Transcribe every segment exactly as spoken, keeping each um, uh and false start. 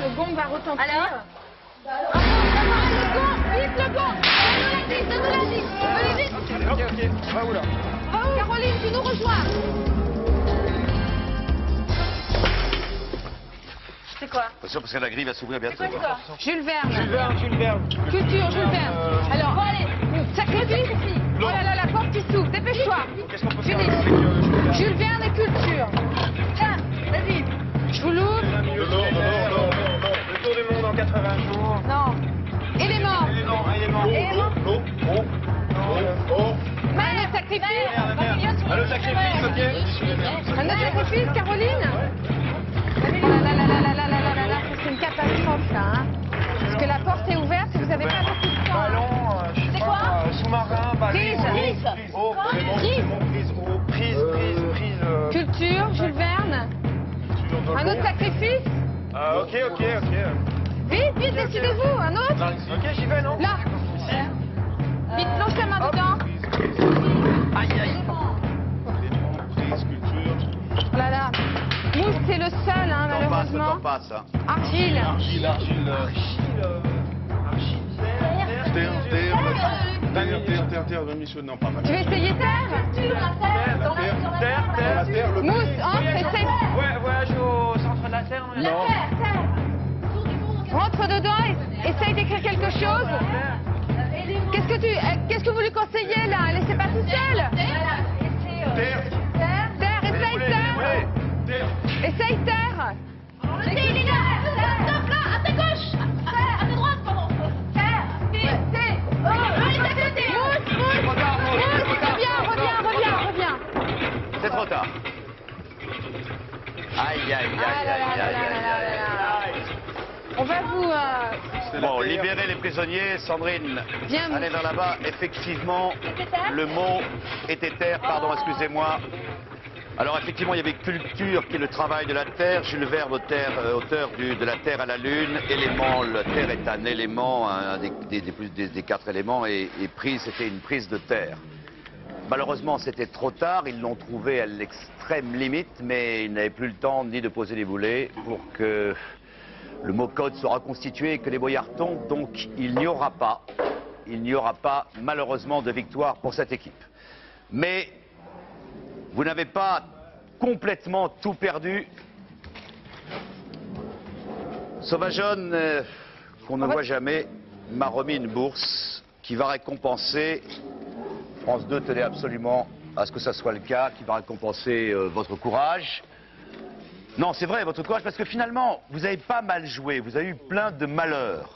le gong va retentir. Alors Ah, le gong, vite le gong. Donne-nous la dix, donne-nous la dix. Venez vite. Ok, ok. Va où là? Va où? Caroline, tu nous rejoins. C'est quoi? Attention parce que la grille va s'ouvrir bientôt. C'est quoi ça? Jules Verne. Jules Verne, Jules Verne. Culture, Jules Verne. Euh, Alors, Bon, allez. sacrifice. Oh là là, la porte qui s'ouvre. Dépêche-toi. Qu'est-ce qu'on peut faire Julie. avec euh, Jules Verne? Jules Verne et culture. Tiens, vas-y. Je vous l'ouvre. Non, non, non, non, non. Le tour du monde en quatre-vingts jours. Non. Élément. Élément, élément. Élément. Oh, oh, oh, oh. Un autre sacrifice. Allô, sacrifice, ok? Un autre sacrifice, Caroline. Oh là là là là là là là là là, c'est une catastrophe là. Hein. Parce que la porte est ouverte et vous n'avez pas beaucoup de temps. Ballon, euh, je sais C'est pas, quoi euh, sous-marin, ballon. Prise, oh, prise. prise. Oh, Quoi c'est bon, Prise. c'est bon, prise, oh, prise, prise, prise. euh, Culture, Jules Verne. sur le Un pont. autre sacrifice. Ah, ok, ok, ok. Vite, vite, décidez-vous. Un autre. Ok, j'y vais, non? Là. Vite, plonge ta main Hop. dedans. Aïe, aïe. Prise, culture. Oh là là. Mousse, c'est le seul, hein, Le temps passe, le malheureusement. temps passe. Hein. Argile. Argile, argile, euh, argile, euh, argile, terre, terre, terre, terre, terre, terre, terre, monsieur, non, pas mal. Tu veux essayer terre? Culture, la terre. Dans la- Terre, sur la terre, terre. terre, la terre, le Mousse, entre, essaye. Ouais, voyage au centre de la terre, non? La terre, terre. Tour du monde. Rentre dedans et essaye d'écrire quelque chose. Élément. Qu'est-ce que tu, euh, qu'est-ce que vous lui conseillez là? Laissez pas tout seul. Voilà. Et c'est, euh, Terre. terre. Terre, essaye terre. Terre. Essaye terre. On le sait, il est là. Stop, là, à ta gauche. Terre, à ta droite, pardon. Terre. Terre. Terre. Oh, allez, à côté. Mousse, mousse, mousse, reviens, reviens, reviens, reviens. C'est trop tard. Aïe, aïe, aïe, Ah là aïe, là aïe, là aïe, là aïe, là aïe, là aïe. On va vous... euh, Bon, libérer les prisonniers, Sandrine. Viens, Allez vers là-bas. Effectivement, Était terre. le mot était terre. Pardon, excusez-moi. Alors effectivement, il y avait culture qui est le travail de la terre. Jules Verne, auteur, euh, auteur du, de la terre à la lune. Élément, la terre est un élément, un des, des, des, plus- des- des quatre éléments. Et, et prise, c'était une prise de terre. Malheureusement, c'était trop tard. Ils l'ont trouvé à l'extrême limite, mais ils n'avaient plus le temps ni de poser les boulets pour que le mot code soit reconstitué et que les boyards tombent. Donc, il n'y aura pas, il n'y aura pas, malheureusement, de victoire pour cette équipe. Mais vous n'avez pas complètement tout perdu. Sauvageonne, euh, qu'on ne voit jamais, m'a remis une bourse qui va récompenser. France deux tenait absolument à ce que ça soit le cas, qui va récompenser euh, votre courage. Non, c'est vrai, votre courage, parce que finalement, vous avez pas mal joué, vous avez eu plein de malheurs.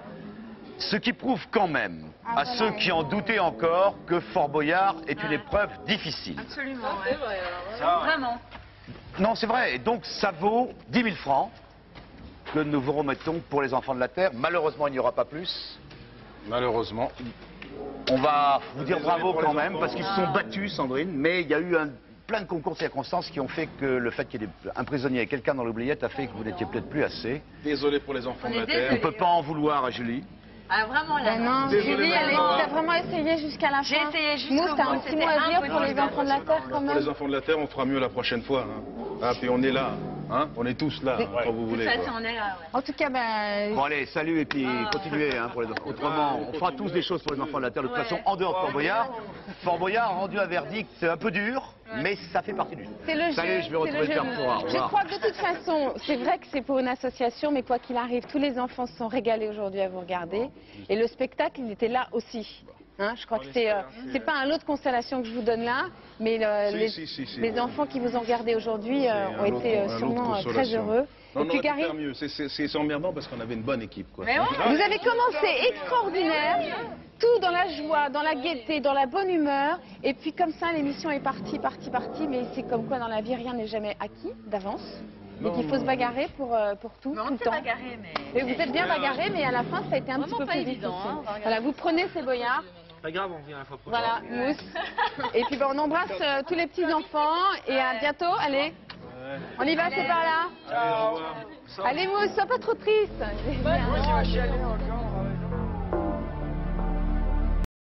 Ce qui prouve quand même, à ceux qui en doutaient encore, que Fort Boyard est une épreuve difficile. Absolument, ouais. Vraiment. Non, c'est vrai, et donc ça vaut dix mille francs que nous vous remettons pour les enfants de la Terre. Malheureusement, il n'y aura pas plus. Malheureusement. On va vous dire Désolé bravo pour les quand même, enfants. parce qu'ils se sont battus, Sandrine, mais il y a eu un, plein de concours de circonstances qui ont fait que le fait qu'il y ait un prisonnier et quelqu'un dans l'oubliette a fait que vous n'étiez peut-être plus assez. Désolé pour les enfants On de la est terre. On ne peut pas en vouloir à Julie. Ah, vraiment, là. Ben non, Désolé, Julie, elle maman. a vraiment essayé jusqu'à la fin. J'ai essayé jusqu'au Mousse, t'as un bout, petit c'était mot à dire pour les impossible. enfants de la Terre quand Pour les même? enfants de la terre, on fera mieux la prochaine fois. Hein. Ah, puis on est là. Hein. On est tous là, hein, quand vous De voulez. toute quoi. façon, on est là, ouais. En tout cas, ben... Bon allez, salut et puis continuez hein, pour les enfants. Autrement, on fera tous des choses pour les enfants de la Terre. De toute Ouais. façon, en dehors de Fort Boyard, Fort Boyard a rendu un verdict un peu dur, mais ça fait partie du jeu. C'est le jeu. Salut, je vais c'est retrouver le le jeu. père Fouras. Au Je revoir. crois que de toute façon, c'est vrai que c'est pour une association, mais quoi qu'il arrive, tous les enfants se sont régalés aujourd'hui à vous regarder. Et le spectacle, il était là aussi. Hein, je crois que c'est euh, c'est pas un lot de constellation que je vous donne là, mais le- Si, les, si, si, si, les ouais. enfants qui vous ont regardé aujourd'hui euh, C'est ont un été lot- euh, un lot de sûrement euh, très consolation. heureux. Non, Et on puis aurait pu Gary, faire mieux. C'est- C'est c'est emmerdant parce qu'on avait une bonne équipe. Quoi. Mais ouais. vous avez commencé extraordinaire, tout dans la joie, dans la gaieté, dans la bonne humeur. Et puis comme ça, l'émission est partie, partie, partie. Mais c'est comme quoi dans la vie, rien n'est jamais acquis d'avance. Et qu'il faut se bagarrer pour, euh, pour tout, Mais tout on le s'est temps. bagarré, mais... Et vous êtes bien bagarrés, mais à la fin, ça a été un petit Vraiment peu pas plus évident, difficile. hein, on va regarder. Voilà, vous prenez ces boyards. Pas grave, on vient la fois prochaine. Voilà, Mousse. Et puis ben, on embrasse euh, tous les petits-enfants. Et à bientôt, allez. On y va, c'est par là. Allez, au revoir. Allez, Mousse, sois pas trop triste. Moi, je vais chialer.